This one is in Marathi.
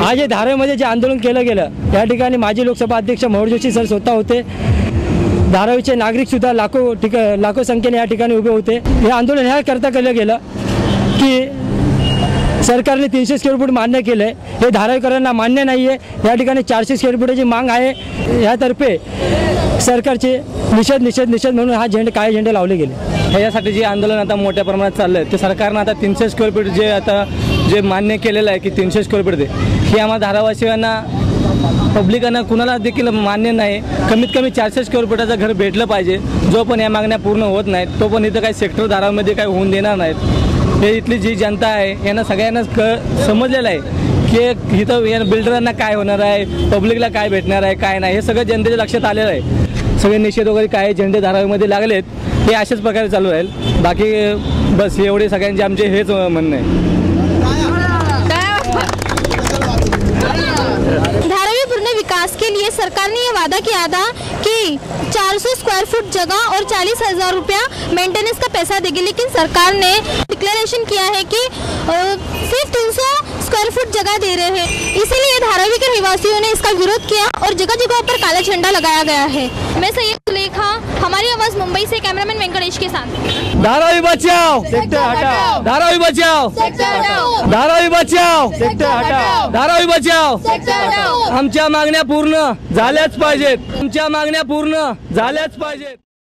आज धारावीमध्ये जे आंदोलन केलं गेलं या ठिकाणी माजी लोकसभा अध्यक्ष मनोहर जोशी सर स्वतः होते। धारावीचे नागरिक सुद्धा लाखो संख्येने या ठिकाणी उभे होते। हे आंदोलन ह्याकरता केलं गेलं की सरकारने 300 स्क्वेअर फूट मान्य केलं आहे, हे धारावीकरांना मान्य नाही आहे। या ठिकाणी 400 स्क्वेअर फुटाची मांग आहे। यातर्फे सरकारचे निषेध म्हणून हा काळे झेंडे लावले गेले। यासाठी जे आंदोलन आता मोठ्या प्रमाणात चाललं आहे ते सरकारनं आता 300 स्क्वेअर फीट जे मान्य केलेलं आहे की 300 स्क्वेअर फीट हे आम्हाला धारावासियांना पब्लिकांना कुणाला देखील मान्य नाही। कमीत कमी 400 स्क्वेअर फुटाचं घर भेटलं पाहिजे। जो पण या मागण्या पूर्ण होत नाहीत तो पण इथं काही सेक्टर धारामध्ये काही होऊन देणार नाहीत। हे इथली जी जनता आहे यांना सगळ्यांना समजलेलं आहे की इथं बिल्डरांना काय होणार आहे, पब्लिकला काय भेटणार आहे, काय नाही, हे सगळं जनतेच्या लक्षात आलेलं आहे। सगळे निषेध वगैरे काय झेंडे धारावीमध्ये लागलेत हे अशाच प्रकारे चालू राहील। बाकी बस एवढे सगळ्यांचे आमचे हेच म्हणणं आहे। धारावी पूर्ण विकास के लिए सरकार ने ये वादा किया था कि 400 स्क्वायर फुट जगह और 40,000 रुपया मेंटेनेंस का पैसा देगी, लेकिन सरकार ने डिक्लेरेशन किया है कि सिर्फ 300 स्क्वायर फुट जगह दे रहे हैं। इसीलिए धारावी के निवासियों ने इसका विरोध किया और जगह जगह पर काला झंडा लगाया गया है। मैं सैयद सुलेखा, हमारी आवाज मुंबई से, कैमरामैन वेंकटेश के साथ। धारावी बचाओ, सेक्टर हटाओ। धारावी बचाओ, सेक्टर हटाओ। धारावी बचाओ, सेक्टर हटाओ। धारावी बचाओ। सेक्टर हटाओ। आमच्या मागण्या पूर्ण झाल्याच पाहिजेत। आमच्या मागण्या पूर्ण झाल्याच पाहिजेत।